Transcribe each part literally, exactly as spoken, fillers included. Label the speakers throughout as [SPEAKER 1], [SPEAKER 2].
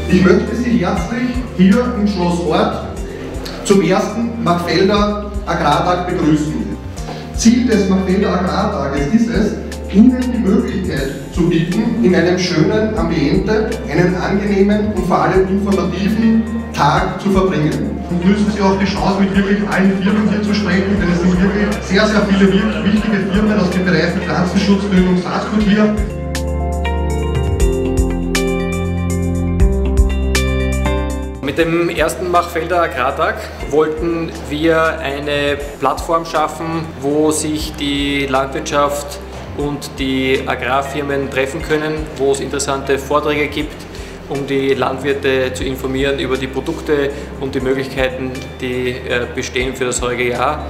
[SPEAKER 1] Ich möchte Sie herzlich hier im Schloss Ort zum ersten Machfelder Agrartag begrüßen. Ziel des Machfelder Agrartages ist es, Ihnen die Möglichkeit zu bieten, in einem schönen Ambiente einen angenehmen und vor allem informativen Tag zu verbringen. Und nutzen Sie auch die Chance, mit wirklich allen Firmen hier zu sprechen, denn es sind wirklich sehr, sehr viele wichtige Firmen aus dem Bereich Pflanzenschutz, Düngung, Saatgut hier.
[SPEAKER 2] Mit dem ersten Machfelder Agrartag wollten wir eine Plattform schaffen, wo sich die Landwirtschaft und die Agrarfirmen treffen können, wo es interessante Vorträge gibt, um die Landwirte zu informieren über die Produkte und die Möglichkeiten, die bestehen für das heutige Jahr.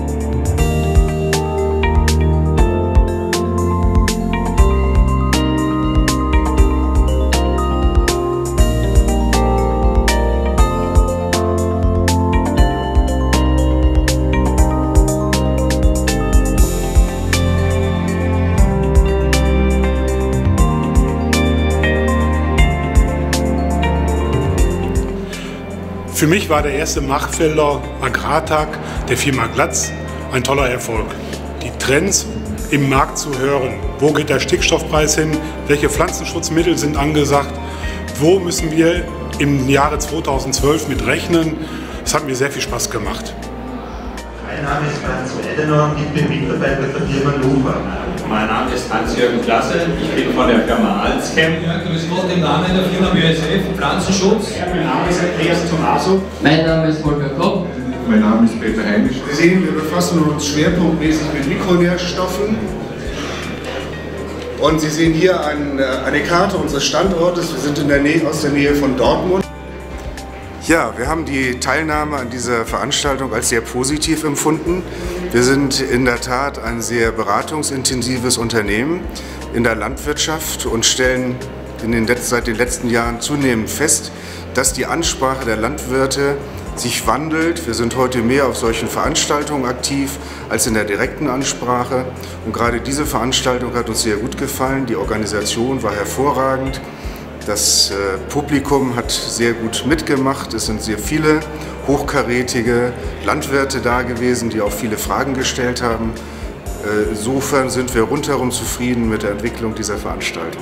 [SPEAKER 3] Für mich war der erste Machfelder Agrartag der Firma Glatz ein toller Erfolg. Die Trends im Markt zu hören, wo geht der Stickstoffpreis hin, welche Pflanzenschutzmittel sind angesagt, wo müssen wir im Jahre zweitausendzwölf mit rechnen, das hat mir sehr viel Spaß gemacht.
[SPEAKER 4] Mein Name ist Franz Weidenau und ich bin Mitarbeiter der Firma Lufa.
[SPEAKER 5] Mein Name ist Hans-Jürgen Klasse, ich bin von der Firma Alzchem.
[SPEAKER 6] Ja, grüß Gott, im Namen der Firma B S F Pflanzenschutz.
[SPEAKER 7] Ja, mein Name ist Andreas Tomaso.
[SPEAKER 8] Mein Name ist Volker Kopp.
[SPEAKER 9] Mein Name ist Peter Heimisch.
[SPEAKER 10] Sie sehen, wir befassen uns schwerpunktmäßig mit Mikronährstoffen. Und Sie sehen hier ein, eine Karte unseres Standortes. Wir sind in der Nähe, aus der Nähe von Dortmund. Ja, wir haben die Teilnahme an dieser Veranstaltung als sehr positiv empfunden. Wir sind in der Tat ein sehr beratungsintensives Unternehmen in der Landwirtschaft und stellen in den, seit den letzten Jahren zunehmend fest, dass die Ansprache der Landwirte sich wandelt. Wir sind heute mehr auf solchen Veranstaltungen aktiv als in der direkten Ansprache. Und gerade diese Veranstaltung hat uns sehr gut gefallen. Die Organisation war hervorragend. Das äh, Publikum hat sehr gut mitgemacht. Es sind sehr viele hochkarätige Landwirte da gewesen, die auch viele Fragen gestellt haben. Äh, insofern sind wir rundherum zufrieden mit der Entwicklung dieser Veranstaltung.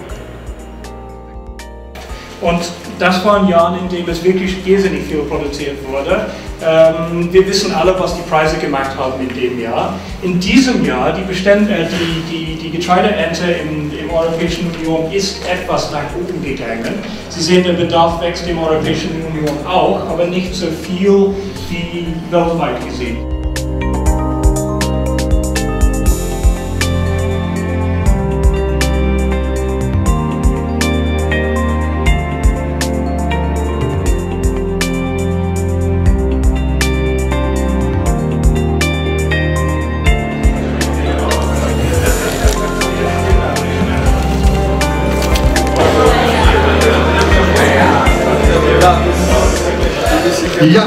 [SPEAKER 7] Und das waren Jahre, in denen es wirklich irrsinnig viel produziert wurde. Ähm, wir wissen alle, was die Preise gemacht haben in dem Jahr. In diesem Jahr, die, Bestand, äh, die, die, die Getreideernte im, im Europäischen Union ist etwas nach oben gegangen. Sie sehen, der Bedarf wächst im Europäischen Union auch, aber nicht so viel wie weltweit gesehen.
[SPEAKER 1] Ja,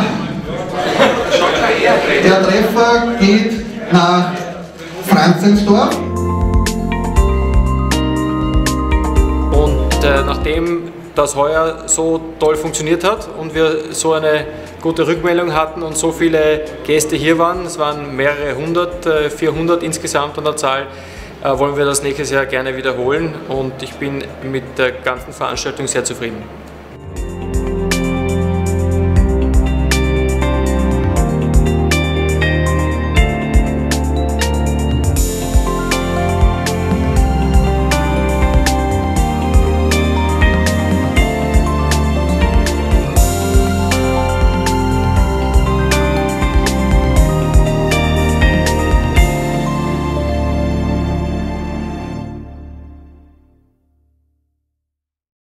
[SPEAKER 1] der Treffer geht nach Franzensdorf.
[SPEAKER 2] Und äh, nachdem das heuer so toll funktioniert hat und wir so eine gute Rückmeldung hatten und so viele Gäste hier waren, es waren mehrere hundert, äh, vierhundert insgesamt an der Zahl, äh, wollen wir das nächstes Jahr gerne wiederholen und ich bin mit der ganzen Veranstaltung sehr zufrieden.